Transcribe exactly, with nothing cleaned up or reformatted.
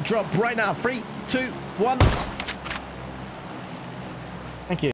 drop right now. Three, two, one. Thank you.